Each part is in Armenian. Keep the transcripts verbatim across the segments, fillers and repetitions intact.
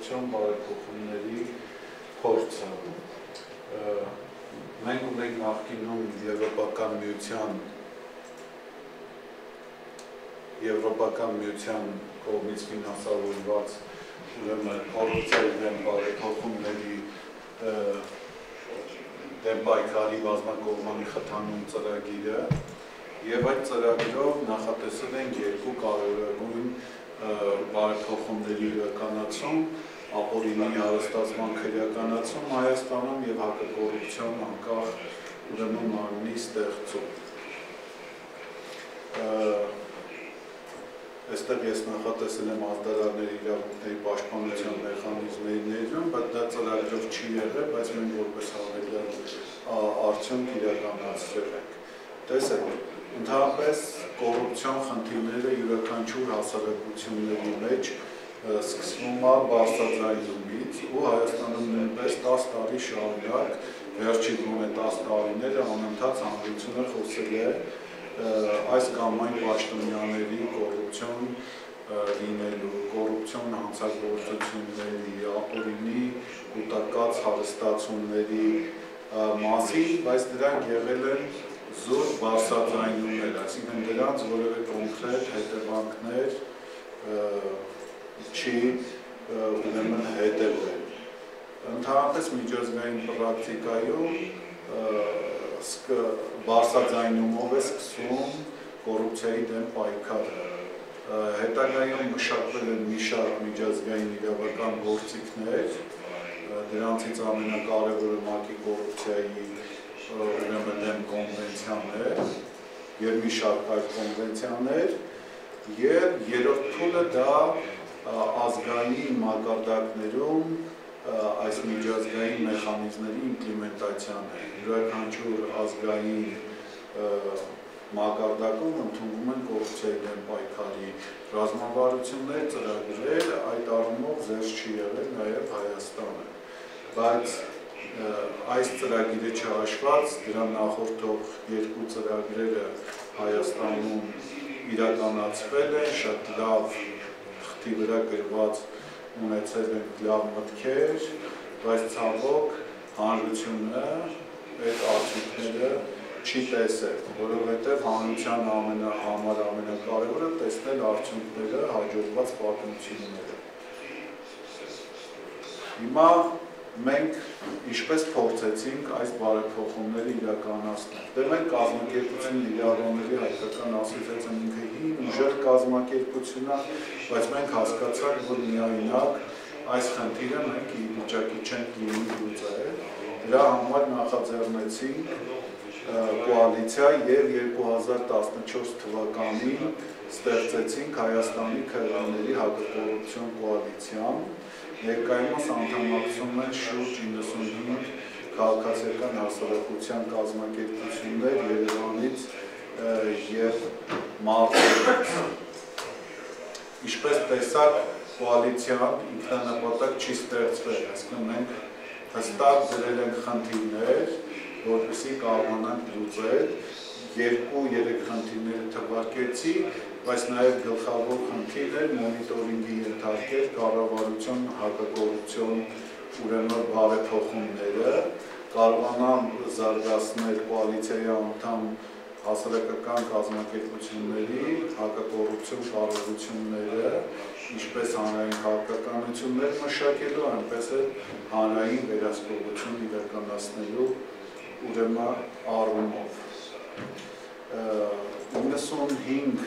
կոռուպցիոն բարեփոխումների փորձը։ Մենք ունենք նախկինում Եվրոպական միության Եվրոպական միության կողմից ֆինանսավորված ուրեմն կոռուպցիայի դեմ բարեփոխումների դեմ պայքարի բազմակողմանի խթանում ծրագիրը եւ այդ ծրագրով նախատեսել են երկու կարևորագույն բարեփոխումների իրականացում, ապօրինի հարստացման քրեականացում Հայաստանում եւ հակակոռուպցիոն անկախ ուրեմն մարմնի ստեղծում։ Այստեղ ես նախատեսել եմ ազդարարների իրավունքների պաշտպանության մեխանիզմների ներդրում, բայց դա ծրագրով չի եղել, բայց մենք որպես հավելյալ արդյունք իրականացրել ենք։ Տեսեք, ընդհանրապես կոռուպցիոն խնդիրները յուրաքանչյուր հասարակությունների մեջ սկսվում է բարձրաձայնումից ու Հայաստանում նույնպես տասը տարի շարունակ, վերջին գոնե տասը տարիները անընդհատ հանրությունը խոսել է այս կամ այն պաշտոնյաների կոռուպցիոն լինելու, կոռուպցիոն հանցագործությունների, ապօրինի կուտակած հարստացումների մասին, բայց դրանք եղել են զուտ բարձրաձայնումներ, այսինքն դրանց որևէ կոնկրետ հետևանքներ չի ուրեմն հետևել։ Ընդհանրապես միջազգային պրակտիկայում բարձրաձայնումով է սկսվում կոռուպցիայի դեմ պայքարը։ Հետագայում մշակվել են մի շարք միջազգային իրավական գործիքներ, դրանցից ամենակարևորը ՄԱԿ-ի կոռուպցիայի ուրեմն դեմ կոնվենցիաներ եւ մի շարք այլ կոնվենցիաներ եւ երրորդ փուլը դա ազգային մակարդակներում այս միջազգային մեխանիզմների իմպլեմենտացիան է։ Յուրաքանչյուր ազգային մակարդակում ընդունվում են կոռուպցիայի դեմ պայքարի ռազմավարություններ, ծրագրեր, այդ առումով զերծ չի եղել նաև Հայաստանը։ Բայց այս ծրագիրը չհաշված, դրան նախորդող երկու ծրագրերը Հայաստանում իրականացվել են, շատ լավ թղթի վրա գրված ունեցել են լավ մտքեր, բայց ցավոք հանրությունը այդ արդյունքները չի տեսել, որովհետև հանրության համար ամենակարևորը տեսնել արդյունքները, հաջողված պատմությունները։ Հիմա մենք ինչպես փորձեցինք այս բարեփոխումները իրականացնել։ Դե մենք կազմակերպություն իրավունքների հայկական ասոցիացիան ինքը հին ուժեղ կազմակերպություն է, բայց մենք հասկացանք, որ միայնակ այս խնդիրը մենք ի վիճակի չենք լինի լուծել։ Դրա համար նախաձեռնեցինք կոալիցիա եւ երկու հազար տասնչորս թվականին ստեղծեցինք Հայաստանի քրեաների հակակոռուպցիոն կոալիցիան։ Ներկայումս անդամակցում են շուրջ իննսունհինգ քաղաքացիական հասարակության կազմակերպություններ Երևանից եւ Մարտունից։ Ինչպես տեսակ, կոալիցիան ինքնանպատակ չի ստեղծվել, այսինքն մենք հստակ դրել ենք խնդիրներ, որպեսզի կարողանանք լուծել, երկու-երեք խնդիրները թվարկեցի, բայց նաև գլխավոր խնդիրներ մոնիտորինգի ենթարկել կառավարության հակակոռուպցիոն ուրեմն բարեփոխումները, կարողանան զարգացնել կոալիցիայի անդամ հասարակական կազմակերպությունների հակակոռուպցիոն կարողությունները, ինչպես հանրային քաղաքականություններ մշակելու, այնպես էլ հանրային վերահսկողություն իրականացնելու ուրեմն առումով։ իննսունհինգ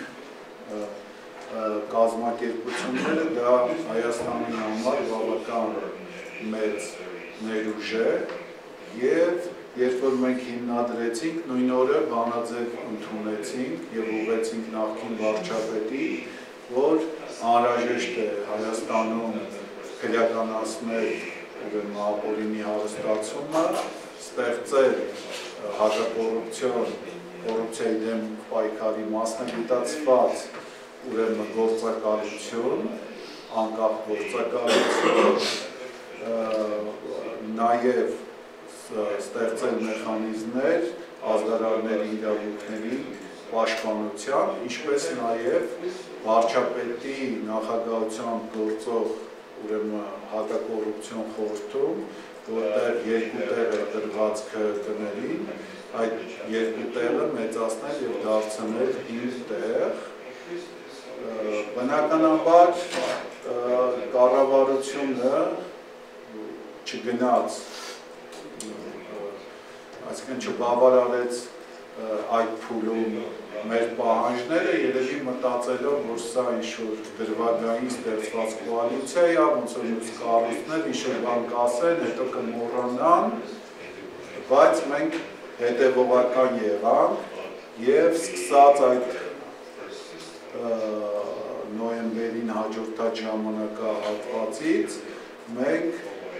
կազմակերպությունները դա Հայաստանի համար բավական մեծ ներուժ է եւ երբ որ մենք հիմնադրեցինք, նույն օրը բանաձև ընդունեցինք եւ ուղղեցինք նախկին վարչապետի, որ անհրաժեշտ է Հայաստանում քրեականացնել ուրեմն ապօրինի հարստացումը, ստեղծել հակակոռուպցիոն կոռուպցիայի դեմ պայքարի մասնագիտացված ուրեմն գործակալություն, անկախ գործակալություն, նաև ստեղծել մեխանիզմներ ազդարարների իրավունքների պաշտպանության, ինչպես նաև վարչապետի նախագահությամբ գործող ուրեմն հակակոռուպցիոն խորհրդում, որտեղ երկու տեղ է տրված քրկներին, այդ երկու տեղը մեծացնել եւ դարձնել հինգ տեղ։ Բնականաբար կառավարությունը չգնաց, այսինքն չբավարարեց այդ փուլում մեր պահանջները, երևի մտածելով, որ սա ինչ-որ դրվագային ստեղծված կոալիցիա է, ոնց որ մյուս կառույցներ ինչ-որ բան կասեն, հետո կմոռանան, բայց մենք հետևողական եղանք եւ սկսած այդ նոյեմբերին հաջորդած ժամանակահատվածից մենք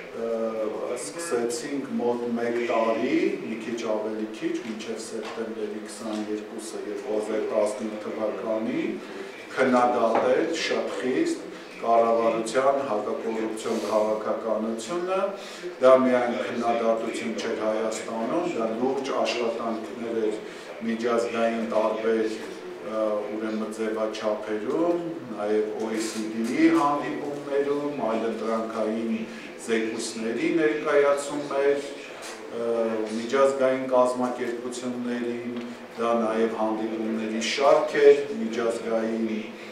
սկսեցինք մոտ մեկ տարի, մի քիչ ավելի քիչ, մինչև սեպտեմբերի քսաներկուսը երկու հազար տասնութ թվականին քննադատել շատ խիստ կառավարության հակակոռուպցիոն քաղաքականությունը, դա միայն քննադատություն չէր Հայաստանում, դա լուրջ աշխատանքներ էր միջազգային տարբեր ուրեմն ձևաչափերում, նաև O E C D-ի հանդիպումներում, այլընտրանքային զեկույցների ներկայացումներ, միջազգային կազմակերպություններին, դա նաև հանդիպումների շարք էր, միջազգային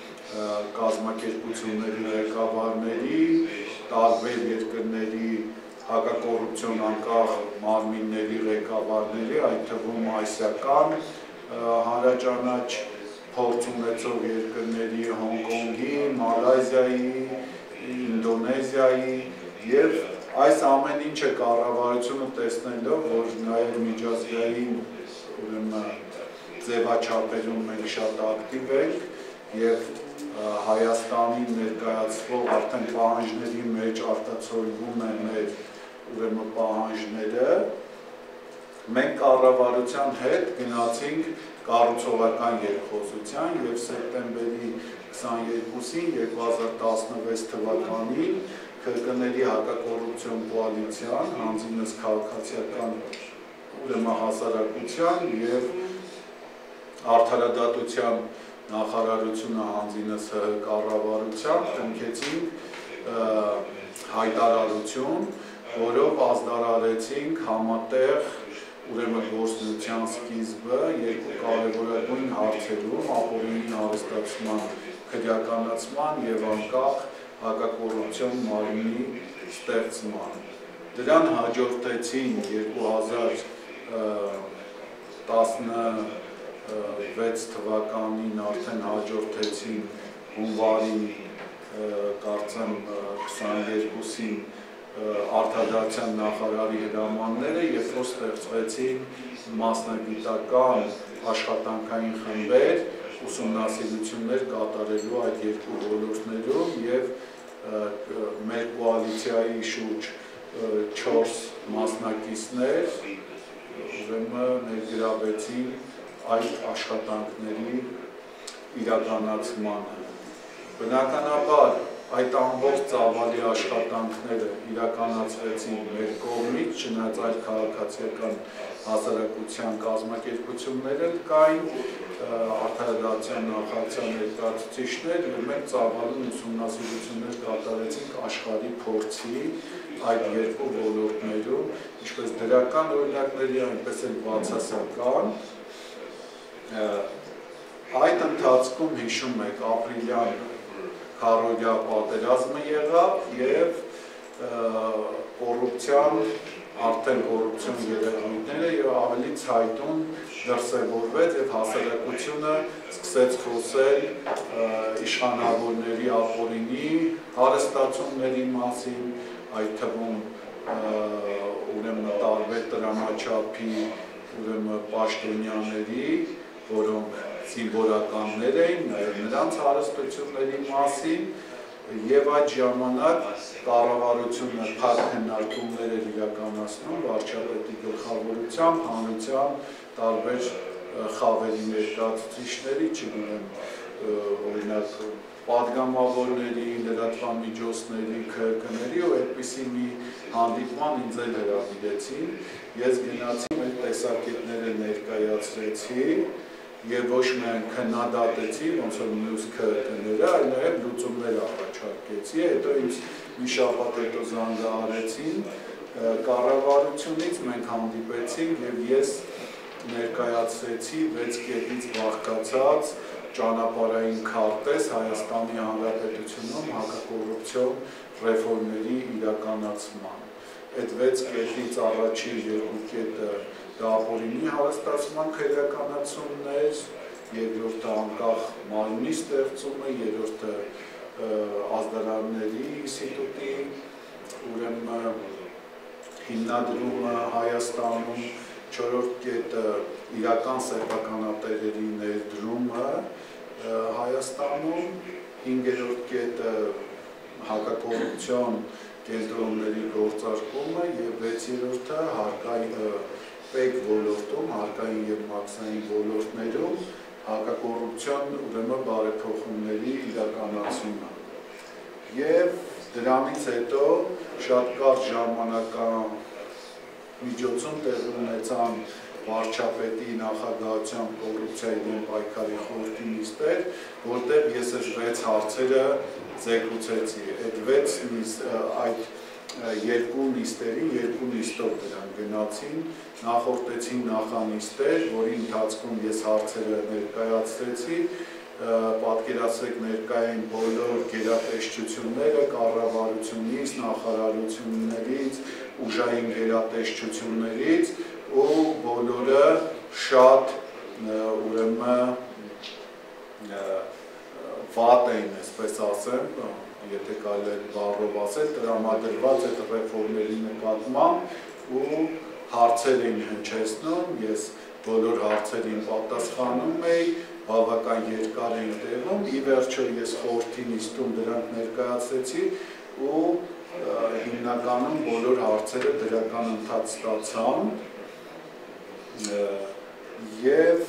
կազմակերպությունների ղեկավարների, տարբեր երկրների հակակոռուպցիոն անկախ մարմինների ղեկավարների, այդ թվում ասիական հանրաճանաչ փորձ ունեցող երկրների Հոնկոնգի, Մալայզիայի, Ինդոնեզիայի եւ այս ամեն ինչը կառավարությունը տեսնելով, որ նաեւ միջազգային ուրեմն ձևաչափերում մենք շատ ակտիվ ենք եւ Հայաստանի ներկայացվող արդեն պահանջների մեջ արտացոլվում են մեր ուրեմն պահանջները, մենք կառավարության հետ գնացինք կառուցողական երկխոսության եւ սեպտեմբերի քսաներկուսին երկու հազար տասնվեց թվականին քրկների հակակոռուպցիոն կոալիցիան, հանձինս քաղաքացիական ուրեմն հասարակության եւ արդարադատության նախարարությունը հանձինս կառավարության կնքեցինք հայտարարություն, որով ազդարարեցինք համատեղ ուրեմն գործունեության սկիզբը երկու կարևորագույն հարցերում, ապօրինի հարստացման քրեականացման եւ անկախ հակակոռուպցիոն մարմնի ստեղծման։ Դրան հաջորդեցին երկու հազար տասնվեց թվականին արդեն հաջորդեցին հունվարի կարծեմ քսաներկուսին արդարադատության նախարարի հրամանները, երբ որ ստեղծվեցին մասնագիտական աշխատանքային խմբեր, ուսումնասիրություններ կատարելու այդ երկու ոլորտներում եւ մեր կոալիցիայի շուրջ չորս մասնակիցներ ուրեմն ներգրավեցին այդ աշխատանքների իրականացմանը։ Բնականաբար այդ ամբողջ ծավալի աշխատանքները իրականացվեցին մեր կողմից, չնայած այլ քաղաքացիական հասարակության կազմակերպություններ կային, արդարադատության նախարարության ներկայացուցիչներ, եւ մենք ծավալուն ուսումնասիրություններ կատարեցինք աշխարհի փորձի այդ երկու ոլորտներում, ինչպես դրական օրինակների, այնպես էլ բացասական։ Այդ ընթացքում հիշում եք ապրիլյան քառօրյա պատերազմը եղավ եւ կոռուպցիան, արդեն կոռուպցիոն երևույթները եւ ավելի ցայտուն դրսևորվեց եւ հասարակությունը սկսեց խոսել իշխանավորների ապօրինի հարստացումների մասին, այդ թվում ուրեմն տարբեր տրամաչափի ուրեմն պաշտոնյաների, որոնք զինվորականներ էին, նաև նրանց հարստությունների մասին եւ այդ ժամանակ կառավարությունը փակ քննարկումներ էր իրականացնում վարչապետի գլխավորությամբ, հանրության տարբեր խավերի ներկայացուցիչների, չգիտեմ, օրինակ պատգամավորների, լրատվամիջոցների, քրկների ու այդպիսի մի հանդիպման ինձ էլ հրավիրեցին, ես գնացի մեր տեսակետները ներկայացրեցի եւ ոչ միայն քննադատեցի, ոնց որ մյուս քրկները, այլ նաեւ լուծումներ առաջարկեցի, հետո ինձ մի շաբաթ հետո զանգը արեցին, կառավարությունից մենք հանդիպեցինք եւ ես ներկայացրեցի վեց կետից բաղկացած ճանապարհային քարտեզ Հայաստանի Հանրապետությունում հակակոռուպցիոն ռեֆորմների իրականացման։ Այդ վեց կետից առաջին երկու կետը դա ապօրինի հարստացման քրեականացումն էր, երկրորդը անկախ մարմնի ստեղծումը, երրորդը ազդարարների ինստիտուտի ուրեմն հիմնադրումը Հայաստանում, չորրորդ կետը իրական սեփականատերերի ներդրումը Հայաստանում, հինգերորդ կետը հակակոռուպցիոն կենտրոնների գործարկումը եւ վեցերորդը հարկային պեկ ոլորտում, հարկային եւ մաքսային ոլորտներում հակակոռուպցիոն ուրեմն բարեփոխումների իրականացումը։ Եվ դրանից հետո շատ կարճ ժամանական միջոցում տեղի ունեցան վարչապետի նախագահությամբ կոռուպցիայի դեմ պայքարի խորհրդի նիստեր, որտեղ ես այս վեց հարցերը զեկուցեցի։ Այդ վեց այդ երկու նիստերի, երկու նիստով դրան գնացին, նախորդեցին նախանիստեր, որի ընթացքում ես հարցերը ներկայացրեցի, պատկերացրեք ներկային բոլոր գերատեսչությունները, կառավարությունից, նախարարություններից, ուժային գերատեսչություններից ու բոլորը շատ ուրեմն վատ էին, այսպես ասեմ, եթե կարելի է բառով ասել, տրամադրված այդ ռեֆորմերի նկատմամբ ու հարցեր էին հնչեցնում, ես բոլոր հարցերին պատասխանում էի, բավական երկար էին տևում, ի վերջո ես խորհրդի նիստում դրանք ներկայացրեցի ու հիմնականում բոլոր հարցերը դրական ընթաց ստացան եւ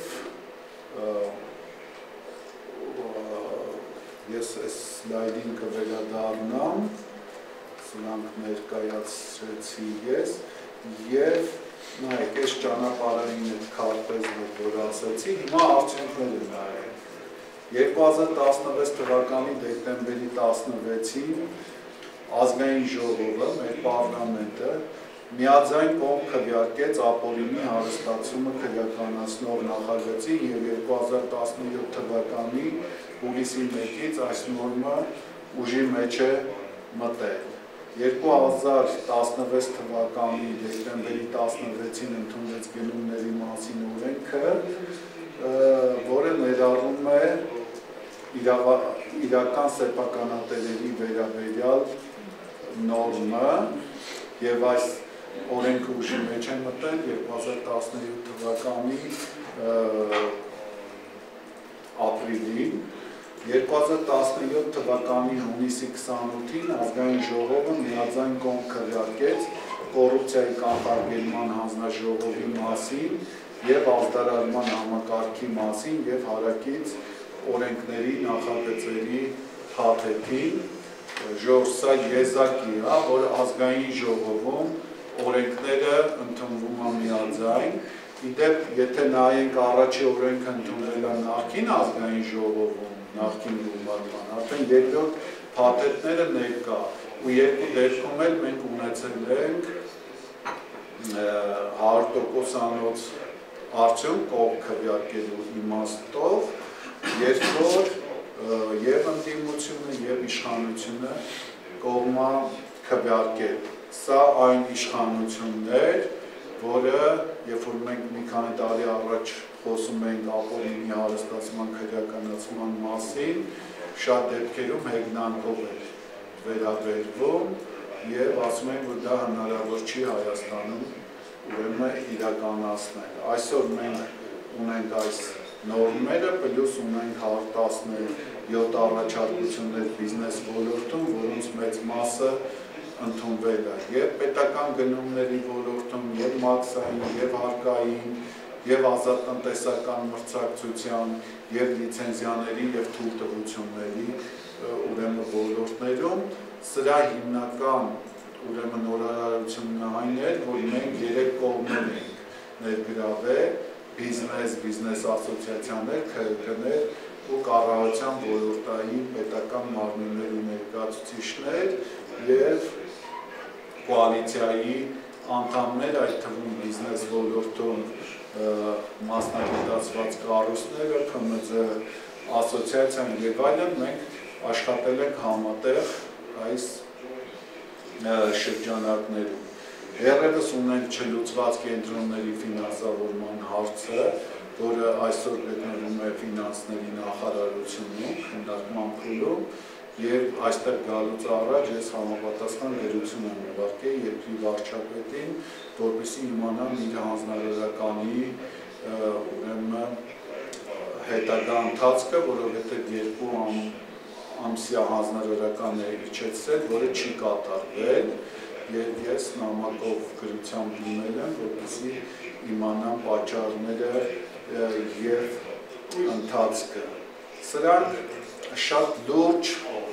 ես այս սլայդին կվերադառնամ, սրանք ներկայացրեցի ես եւ նայեք, այս ճանապարհային այդ քարտեզն որ ասացի, հիմա արդյունքները նայեք։ երկու հազար տասնվեց թվականի դեկտեմբերի տասնվեցին ազգային ժողովը, մեր պարլամենտը միաձայն կողմ քվեարկեց ապօրինի հարստացումը քրեականացնող նախագծին եւ երկու հազար տասնյոթ թվականի հուլիսի մեկից այս նորմը ուժի մեջ է մտել։ երկու հազար տասնվեց թվականի դեկտեմբերի տասնվեցին ընդունվեց գնումների մասին օրենքը, որը ներառում է իրական սեփականատերերի վերաբերյալ նորմը եւ այս օրենքը ուժի մեջ է մտել երկու հազար տասնյոթ թվականի ապրիլին, երկու հազար տասնյոթ թվականի հունիսի քսանութին ազգային ժողովը միաձայն կողմ քվեարկեց կոռուպցիայի կանխարգելման հանձնաժողովի մասին եւ ազդարարման համակարգի մասին եւ հարակից օրենքների նախագծերի փաթեթին, սա եզակի է, որ ազգային ժողովում օրենքները ընդունվում է միաձայն, իդեպ, եթե նայենք առաջի օրենքը ընդունվել է նախկին ազգային ժողովում, նախկին գումարման, արդեն երկրորդ փաթեթները ներկա, ու երկու դեպքում էլ մենք ունեցել ենք հարյուր տոկոսանոց արդյունք կողմ քվեարկելու իմաստով, երբ որ եւ ընդդիմությունը եւ իշխանությունը կողմա քվեարկել։ Սա այն իշխանությունն էր, որը երբ որ մենք մի քանի տարի առաջ խոսում էինք ապօրինի հարստացման քրեականացման մասին, շատ դեպքերում հեգնանքով էր վերաբերվում եւ ասում են, որ դա հնարավոր չի Հայաստանում ուրեմն իրականացնել։ Այսօր մենք ունենք այս նորմերը, պլյուս ունենք հարյուր տասնյոթ առաջարկություններ բիզնես ոլորտում, որոնց մեծ մասը ընդունվել է եւ պետական գնումների ոլորտում, եւ մաքսային, եւ հարկային, եւ ազատ տնտեսական մրցակցության, եւ լիցենզիաների եւ թույլտվությունների ուրեմն ոլորտներում, սրա հիմնական ուրեմն նորարարությունն այն էր, որ մենք երեք կողմեր ենք ներգրավել բիզնես, բիզնես ասոցիացիաներ, ՔՀԿ-ներ ու կառավարության ոլորտային պետական մարմինների ներկայացուցիչներ և կոալիցիայի անդամներ, այդ թվում բիզնես ոլորտում մասնագիտացված կառույցները, K M Z ասոցիացիան և այլն, մենք աշխատել ենք համատեղ այս շրջանակներում։ Դեռևս ունենք չլուծված կենտրոնների ֆինանսավորման հարցը, որը այսօր գտնվում է ֆինանսների նախարարությունում, քննարկման փուլում, և այստեղ գալուց առաջ ես համապատասխան գրություն եմ ուղարկել երկրի վարչապետին, որպեսզի իմանամ իր հանձնարարականի ուրեմն հետագա ընթացքը, որովհետև երկու ամսյա հանձնարարական է իջեցրել, որը չի կատարվել, և ես նամակով գրությամբ դիմել եմ, որպեսզի իմանամ պատճառները և ընթացքը։ Սրանք շատ լուրջ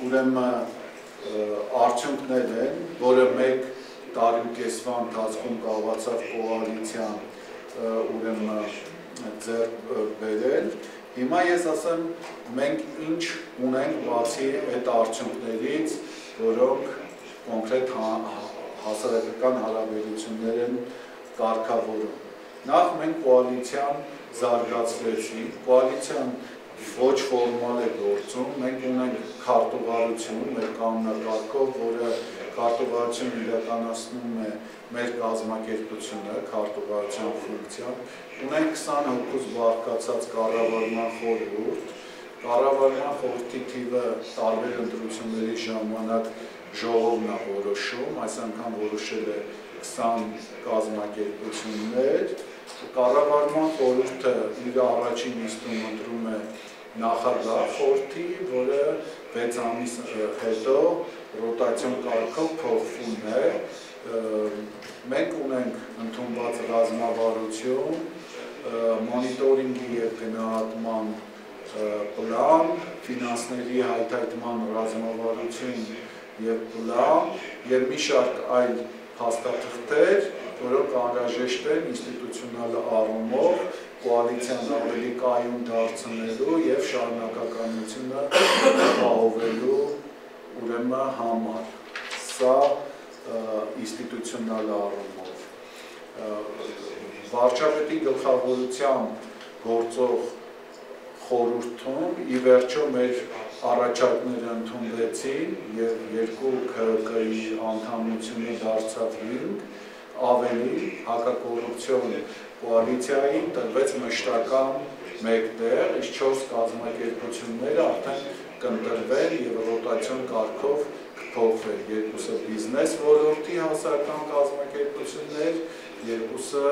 ուրեմն արդյունքներ են, որը մեկ տարի ու կեսվա ընթացքում կարողացավ կոալիցիան ուրեմն ձեռք բերել։ Հիմա ես ասեմ, մենք ինչ ունենք բացի այդ արդյունքներից, որոնք կոնկրետ հասարակական հարաբերություններ են կարգավորում։ Նախ մենք կոալիցիան զարգացրեցինք, կոալիցիան ոչ ֆորմալ է գործում, մենք ունենք քարտուղարություն մեր կանոնակարգով, որը քարտուղարությունը իրականացնում է մեր կազմակերպությունը, քարտուղարության ֆունկցիան, ունենք քսան հոգուց բաղկացած կառավարման խորհուրդ, կառավարման խորհրդի թիվը տարբեր ընտրությունների ժամանակ ժողովն է որոշում, այս անգամ որոշել է քսան կազմակերպություններ, կառավարման խորհուրդը իր առաջին նիստում ընտրում է նախագահ խորհրդի, որը վեց ամիս հետո ռոտացիոն կարգով փոխվում է։ Մենք ունենք ընդունված ռազմավարություն, մոնիտորինգի և գնահատման պլան, ֆինանսների հայթայթման ռազմավարություն և պլան և մի շարք այլ փաստաթղթեր, որոնք անհրաժեշտ են ինստիտուցիոնալ առումով կոալիցիան ավելի կայուն դարձնելու և շարունակականությունը ապահովելու ուրեմն համար։ Սա ինստիտուցիոնալ առումով։ Վարչապետի գլխավորությամբ գործող խորհրդում ի վերջո մեր առաջարկները ընդունվեցին և երկու K K I անդամությունը դարձավ հինգ, ավելի հակակոռուպցիոն կոալիցիային տրվեց մշտական մեկ տեղ, իսկ չորս կազմակերպությունները արդեն կընտրվեն և ռոտացիոն կարգով կփոխվեն, երկուսը բիզնես ոլորտի հասարակական կազմակերպություններ, երկուսը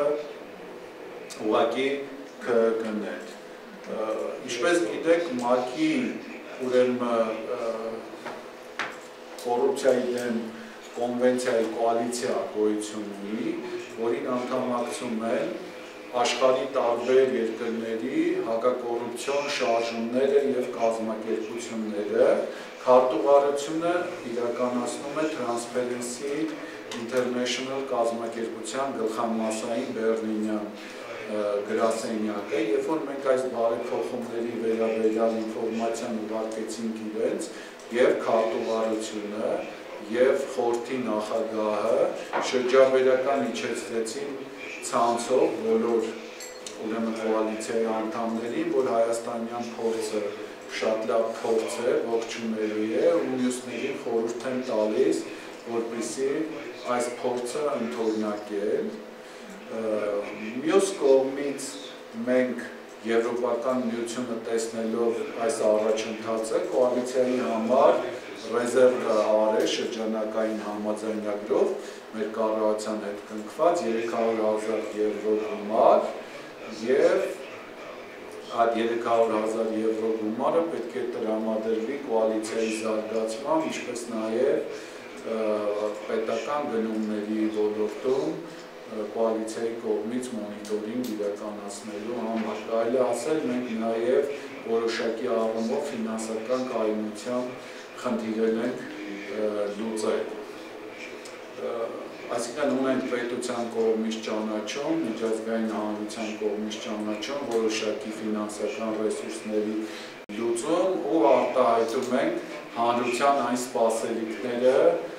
ուղղակի K K N-ներ։ Ինչպես գիտեք, ՄԱԿ-ի ուրեմն կոռուպցիայի դեմ կոնվենցիայի կոալիցիա գոյություն ունի, որին անդամակցում են աշխարհի տարբեր երկրների հակակոռուպցիոն շարժումները և կազմակերպությունները, քարտուղարությունը իրականացնում է Transparency International կազմակերպության գլխամասային բեռլինյան գրասենյակը, երբ որ մենք այս բարեփոխումների վերաբերյալ ինֆորմացիան ուղարկեցինք իրենց, և քարտուղարությունը և խորհրդի նախագահը շրջաբերական իջեցրեցին ցանցով բոլոր ուրեմն կոալիցիայի անդամներին, որ հայաստանյան փորձը շատ լավ փորձ է, ողջունելի է ու մյուսներին խորհուրդ են տալիս, որպեսզի այս փորձը ընդօրինակել։ Մյուս կողմից մենք Եվրոպական միությունը տեսնելով այս առաջընթացը կոալիցիայի համար ռեզերվ արել շրջանակային համաձայնագրով մեր կառավարության հետ կնքված երեք հարյուր հազար եվրո գումար և այդ երեք հարյուր հազար եվրո գումարը պետք է տրամադրվի կոալիցիայի զարգացման, ինչպես նաև պետական գնումների ոլորտում կոալիցիայի կողմից մոնիտորինգ իրականացնելու համար։ Կարելի է ասել, մենք նաև որոշակի առումով ֆինանսական կայունության խնդիրել ենք լուծել։ Այսինքն ունենք պետության կողմից ճանաչում, միջազգային հանրության կողմից ճանաչում, որոշակի ֆինանսական ռեսուրսների լուծում լուծում ու արտահայտում ենք հանրության այն սպասելիքները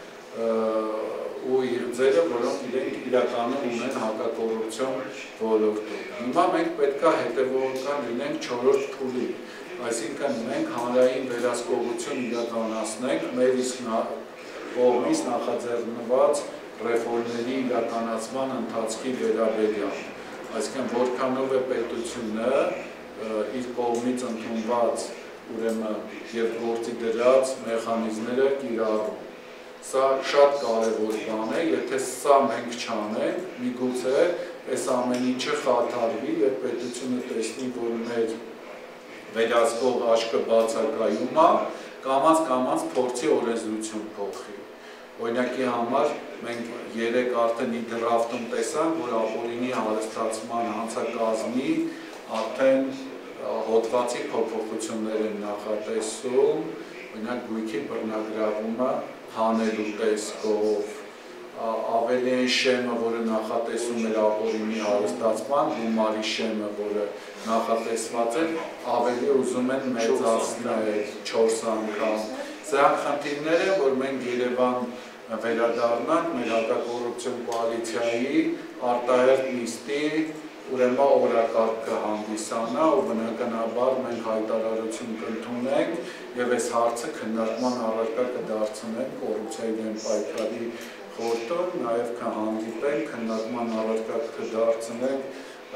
ու իրձերը, որոնք իրենք իրականում ունեն հակակոռուպցիոն ոլորտում։ Հիմա մենք պետք է հետևողական լինենք չորրորդ փուլի, այսինքն մենք հանրային վերահսկողություն իրականացնենք մեր իսկ կողմից նախաձեռնված ռեֆորմների իրականացման ընթացքի վերաբերյալ, այսինքն որքանով է պետությունը իր կողմից ընդունված ուրեմն եւ գործի դրած մեխանիզմները կիրառում։ Սա շատ կարևոր բան է, եթե սա մենք չանենք, միգուցե այս ամեն ինչը խաթարվի եւ պետությունը տեսնի, որ մեր վերահսկող աչքը բացակայում է, կամաց-կամաց փորձի օրենսդրություն փոխի։ Օրինակի համար մենք երեք արդեն դրաֆտում տեսանք, որ ապօրինի հարստացման հանցակազմի արդեն հոդվածի փոփոխություններ են նախատեսում, օրինակ գույքի բռնագրավումը հանելու տեսքով, ավելի այն շեմը, որը նախատեսում էր ապօրինի հարստացման, գումարի շեմը, որը նախատեսված էր, ավելի ուզում են մեծացնել չորս անգամ։ Սրանք խնդիրներ են, որ մենք Երևան վերադառնանք մեր հակակոռուպցիոն կոալիցիայի արտահերթ նիստի ուրեմն օրակարգ կհանդիսանա ու բնականաբար մենք հայտարարություն կընդունենք եւ այս հարցը քննարկման առարկա կդարձնենք կոռուպցիայի դեմ պայքարի խորհրդում, նաեւ կհանդիպենք քննարկման առարկա կդարձնենք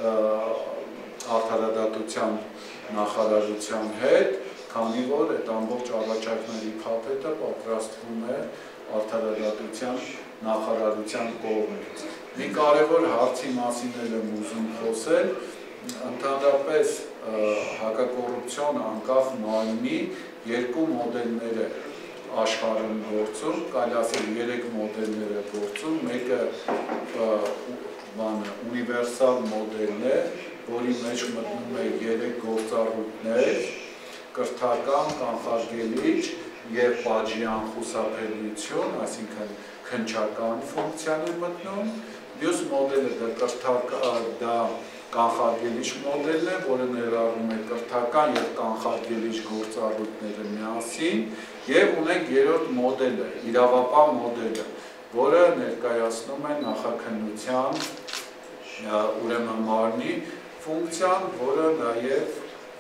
արդարադատության նախարարության հետ, քանի որ այդ ամբողջ առաջարկների փաթեթը պատրաստվում է արդարադատության նախարարության կողմից։ Մի կարևոր հարցի մասին եմ ուզում խոսել, ընդհանրապես հակակոռուպցիոն անկախ մարմնի երկու մոդելներ է աշխարհում գործում, կարելի ասել երեք մոդելներ է գործում, մեկը բանը ունիվերսալ մոդելն է, որի մեջ մտնում է երեք գործառույթներ, կրթական, կանխարգելիչ եւ պատժյան խուսափելիություն, այսինքն քննչական ֆունկցիան է մտնում, մյուս մոդելը դա կրթական, դա կանխարգելիչ մոդելն է, որը ներառում է կրթական եւ կանխարգելիչ գործառույթները միասին, եւ ունենք երրորդ մոդելը, իրավապահ մոդելը, որը ներկայացնում է նախաքննության ուրեմն մարմնի ֆունկցիան, որը նաեւ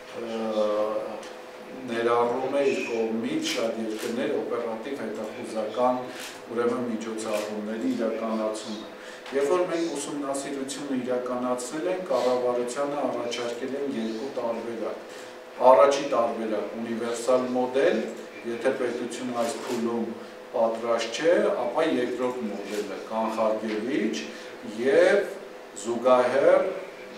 ներառում է իր կողմից շատ երկրներ օպերատիվ հետախուզական ուրեմն միջոցառումների իրականացումը։ Երբ որ մենք ուսումնասիրությունը իրականացրել ենք, կառավարությանը առաջարկել են երկու տարբերակ։ Առաջի տարբերակ ունիվերսալ մոդել, եթե պետությունը այս փուլում պատրաստ չէ, ապա երկրորդ մոդելը կանխարգելիչ եւ զուգահեռ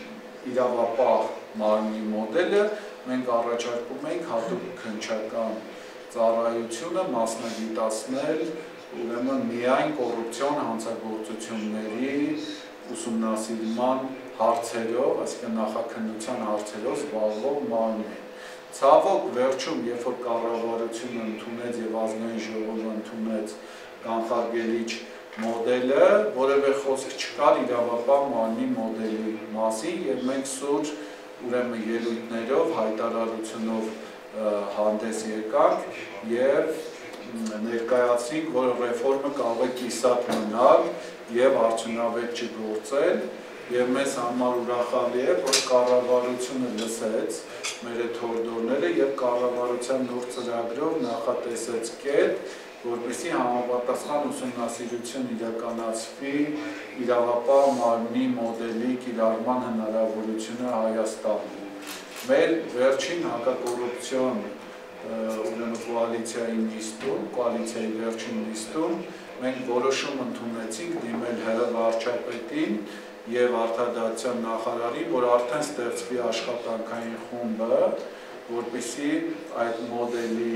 իրավապահ մարմնի մոդելը մենք առաջարկում ենք հատուկ քննչական ծառայությունը մասնագիտացնել ուրեմն միայն կոռուպցիոն հանցագործությունների ուսումնասիրման հարցերով, այսինքն նախաքննության հարցերով զբաղվող մարմին։ Ցավոք վերջում, երբ որ կառավարությունը ընդունեց եւ ազգային ժողովը ընդունեց կանխարգելիչ մոդելը, որևէ խոսք չկար իրավապահ մարմնի մոդելի մասին եւ մենք սուր ուրեմն ելույթներով, հայտարարությունով հանդես եկանք եւ ներկայացրինք, որ ռեֆորմը կարող է կիսատ մնալ եւ արդյունավետ չգործել եւ մեզ համար ուրախալի է, որ կառավարությունը լսեց մեր այդ հորդորները եւ կառավարության նոր ծրագրով նախատեսեց կետ, որպեսզի համապատասխան ուսումնասիրություն իրականացվի իրավապահ մարմնի մոդելի կիրառման հնարավորությունը Հայաստանում։ Մեր վերջին հակակոռուպցիոն ուրեմն կոալիցիայի նիստում, կոալիցիայի վերջին նիստում մենք որոշում ընդունեցինք դիմել ՀՀ վարչապետին եւ արդարադատության նախարարին, որ արդեն ստեղծվի աշխատանքային խումբը, որպեսզի այդ մոդելի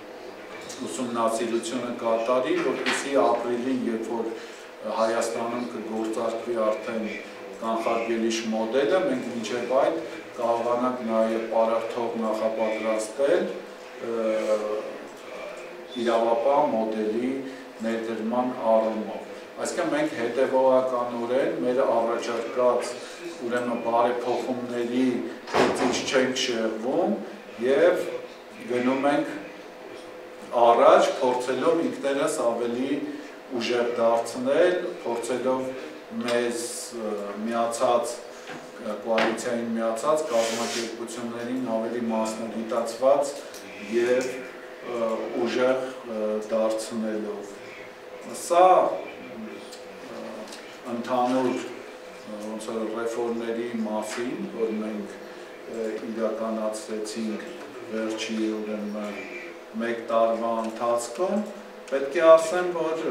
ուսումնասիրությունը կատարի, որպեսզի ապրիլին, երբ որ Հայաստանում կգործարկվի արդեն կանխարգելիչ մոդելը, մենք մինչև այդ կարողանանք նաև պարարթող նախապատրաստել իրավապահ մոդելի ներդրման առումով։ Այսինքն մենք հետևողականորեն մեր առաջարկած ուրեմն բարեփոխումների գործից չենք շեղվում եւ գնում ենք առաջ, փորձելով ինքներս ավելի ուժեղ դարձնել, փորձելով մեզ միացած կոալիցիային միացած կազմակերպություններին ավելի մասնագիտացված եւ ուժեղ դարձնելով։ Սա ընդհանուր ոնց որ ռեֆորմների մասին, որ մենք իրականացրեցինք վերջի ուրեմն մեկ տարվա ընթացքում, պետք է ասեմ, որ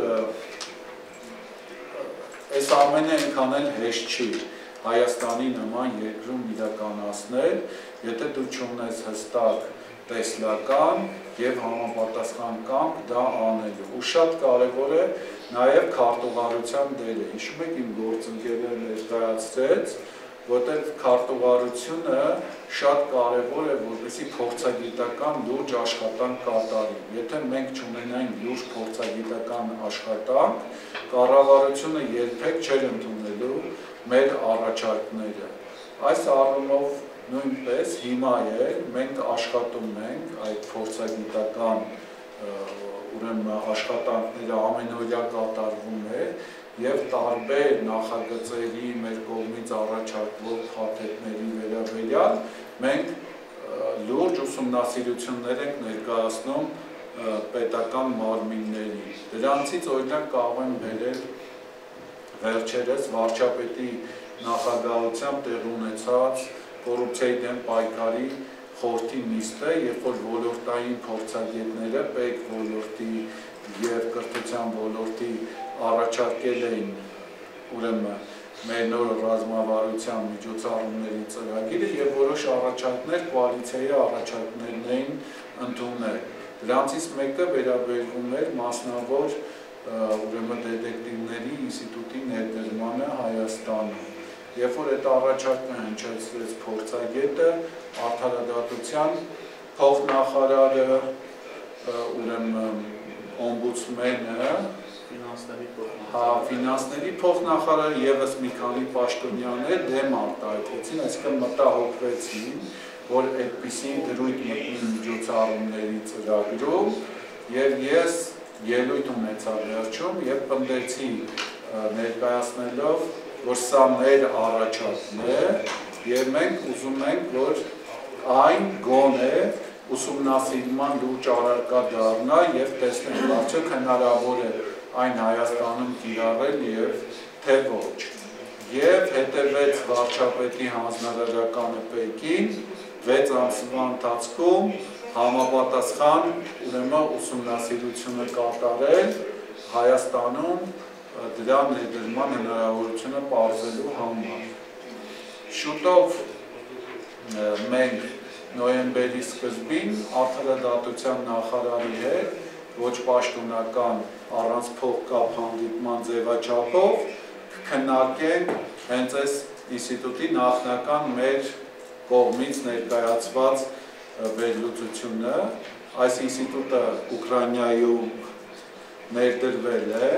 այս ամենը այնքան էլ հեշտ չի Հայաստանի նման երկրում իրականացնել, եթե դու չունես հստակ տեսլական եւ համապատասխան կամք դա անելու։ Ու շատ կարեւոր է նաեւ քարտուղարության դերը։ Հիշում եք իմ գործընկերը ներկայացրեց, որտեղ քարտուղարությունը շատ կարևոր է, որպեսզի փորձագիտական լուրջ աշխատանք կատարի։ Եթե մենք չունենայինք լուրջ փորձագիտական աշխատանք, կառավարությունը երբեք չէր ընդունելու մեր առաջարկները։ Այս առումով նույնպես հիմա է մենք աշխատում ենք այդ փորձագիտական ուրեմն աշխատանքները ամենօրյա կատարվում է եւ տարբեր նախագծերի մեր կողմից առաջարկվող փաթեթների վերաբերյալ մենք լուրջ ուսումնասիրություններ ենք ներկայացնում պետական մարմինների։ Դրանցից օրինակ կարող եմ բերել վերջերս վարչապետի նախագահությամբ տեղի ունեցած կոռուպցիայի դեմ պայքարի խորհրդի նիստը, երբ որ ոլորտային փորձագետները պետ ոլորտի եւ կրթության ոլորտի առաջարկել էին ուրեմն մեր նոր ռազմավարության միջոցառումների ծրագիրը եւ որոշ առաջարկներ կոալիցիայի առաջարկներն էին ընդունել։ Դրանցից մեկը վերաբերվում էր մասնավոր ուրեմն դետեկտիվների ինստիտուտի ներդրմանը Հայաստանում։ Երբ որ այդ առաջարկը հնչեցրեց փորձագետը, արդարադատության փոխնախարարը, ուրեմն օմբուդսմենը, ֆինանսների փոխնախարարը եւս մի քանի պաշտոնյաներ դեմ արտահայտեցին, այսինքն մտահոգվեցին, որ այդպիսի դրույթ մտնի միջոցառումների ծրագրում, եւ ես ելույթ ունեցա վերջում եւ պնդեցի ներկայացնելով, որ սա մեր առաջարկն է եւ մենք ուզում ենք, որ այն գոնե ուսումնասիրման լուրջ առարկա դառնա եւ տեսնենք արդյոք հնարավոր է այն Հայաստանում կիրառել եւ թե ոչ։ Եվ հետևեց վարչապետի հանձնարարականը Պեկին, վեց ամսվա ընթացքում համապատասխան ուրեմն ուսումնասիրությունը կատարել Հայաստանում դրա ներդրման հնարավորությունը պարզելու համար։ Շուտով մենք նոյեմբերի սկզբին արդարադատության նախարարի հետ ոչ պաշտոնական առանց փոխկապ հանդիպման ձևաչափով քննարկենք հենց այս ինստիտուտի նախնական մեր կողմից ներկայացված վերլուծությունը։ Այս ինստիտուտը Ուկրաինայում ներդրվել է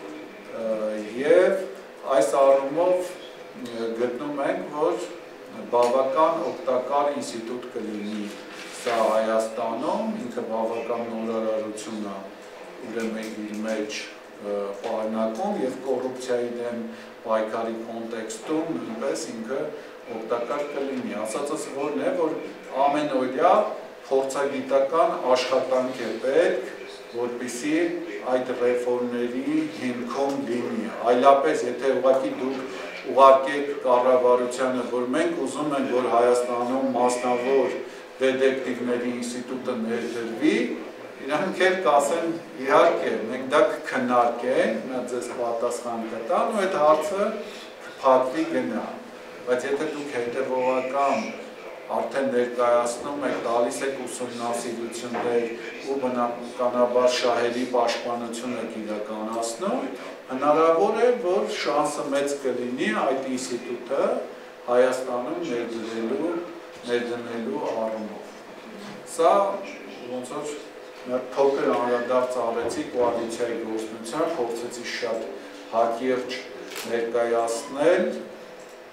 եւ այս առումով գտնում ենք, որ բավական օգտակար ինստիտուտ կլինի սա Հայաստանում, ինքը բավական նորարարություն է ուրեմն իր մեջ պարունակում եւ կոռուպցիայի դեմ պայքարի կոնտեքստում նույնպես ինքը օգտակար կլինի։ Ասածս որն է, որ ամենօրյա փորձագիտական աշխատանք է պետք, որպեսզի այդ ռեֆորմների հիմքում լինի։ Այլապես, եթե ուղղակի դուք ուղարկեք կառավարությանը, որ մենք ուզում ենք, որ Հայաստանում մասնավոր դետեկտիվների ինստիտուտը ներդրվի, իրանք էլ կասեն, իհարկե, մենք դա կքննարկենք, նա ձեզ պատասխան կտան ու այդ հարցը փակվի գնա։ Բայց եթե դուք հետևողական արդեն ներկայացնում եք, տալիս եք ուսումնասիրություններ ու բնականաբար շահերի պաշտպանությունը իրականացնում, հնարավոր է, որ շանսը մեծ կլինի այդ ինստիտուտը Հայաստանում ներդրելու, ներդնելու առումով։ Սա ոնց որ մեր փոքր անդրադարձ արեցի կոալիցիայի գործունեության, փորձեցի շատ հակիրճ ներկայացնել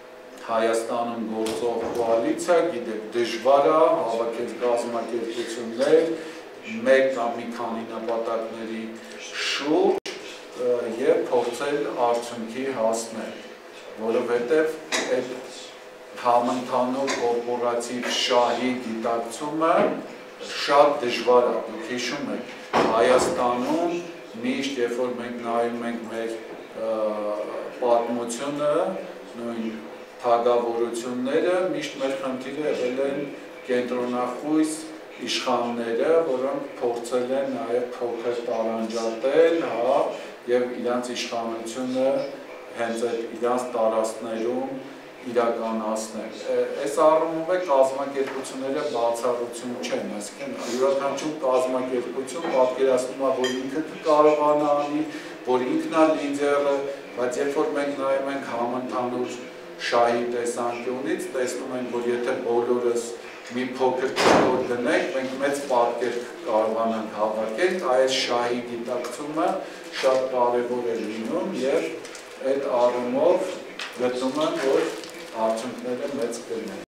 Հայաստանում գործող կոալիցիա, գիտեք, դժվար է հավաքել կազմակերպություններ, մեկ կամ մի քանի նպատակների շուրջ եւ փորձել արդյունքի հասնել, որովհետեւ այդ համընդհանուր կորպորատիվ շահի գիտակցումը շատ դժվար է, դուք հիշում եք, Հայաստանում միշտ երբ որ մենք նայում ենք մեր պատմությունը, նույն թագավորությունները, միշտ մեր խնդիրը եղել են կենտրոնախույս իշխանները, որոնք փորձել են նաև փոքր տարանջատել, հա, եւ իրանց իշխանությունը հենց այդ իրանց տարածքներում իրականացնել։ Այս առումով է կազմակերպությունները բացառություն չեն, այսինքն յուրաքանչյուր կազմակերպություն պատկերացնում է, որ ինքը կարողանա անի, որ ինքն է լիդերը, բայց երբ որ մենք նայում ենք համընդհանուր շահի տեսանկյունից, տեսնում ենք, որ եթե բոլորս մի փոքր քիչ դնենք, մենք մեծ պատկեր կարողանանք հավաքել, այս շահի գիտակցումը շատ կարևոր է լինում եւ այդ առումով գտնում եմ, որ արդյունքները մեծ կլինեն։